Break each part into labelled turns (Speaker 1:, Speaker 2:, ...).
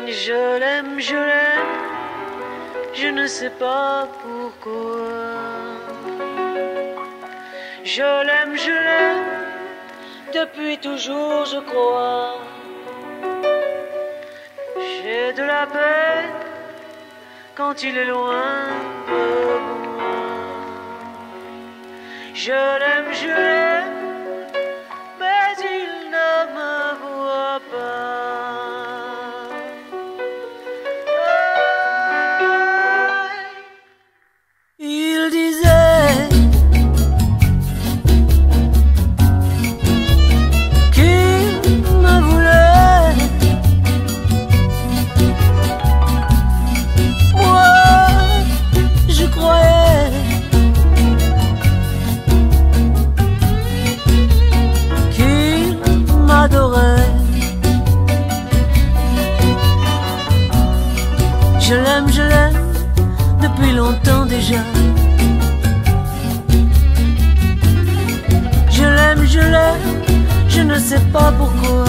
Speaker 1: Je l'aime, je ne sais pas pourquoi. Je l'aime, depuis toujours je crois. J'ai de la peine quand il est loin de moi. Je l'aime, mais il ne me voit pas. Il disait qu'il me voulait. Moi, je croyais qu'il m'adorait. Je l'aime depuis longtemps déjà. Je l'aime, je ne sais pas pourquoi.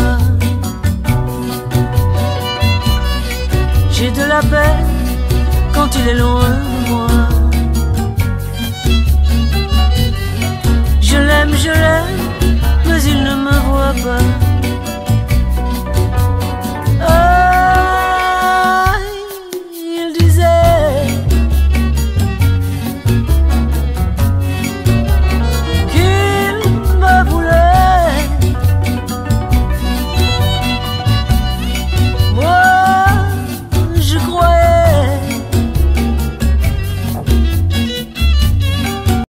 Speaker 1: J'ai de la peine quand il est loin de moi. Je l'aime, mais il ne me voit pas.